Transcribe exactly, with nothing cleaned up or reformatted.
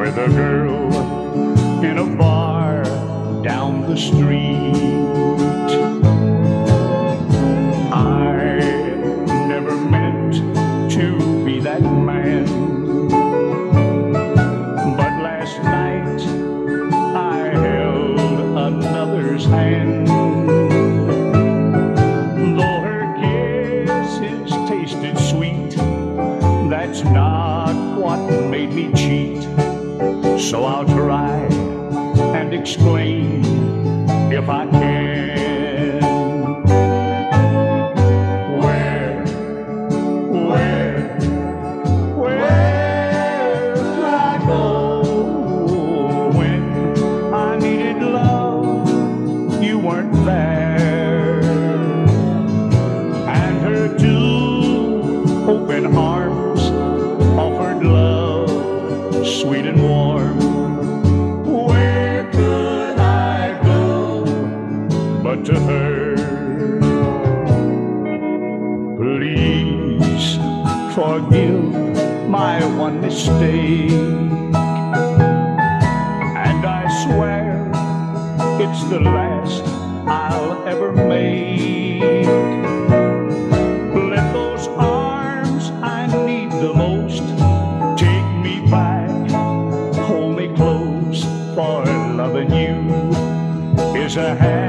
with a girl in a bar down the street. I never meant to be that man, but last night I held another's hand. Though her kisses tasted sweet, that's not what made me cheat. So I'll try and explain if I can. Where, where, where could I go when I needed love? You weren't there. And her two open arms offered love, sweet and warm. Where could I go but to her? Please forgive my one mistake, and I swear it's the last I'll ever make. Let those arms I need the most take me back, hold me close, for loving you is a habit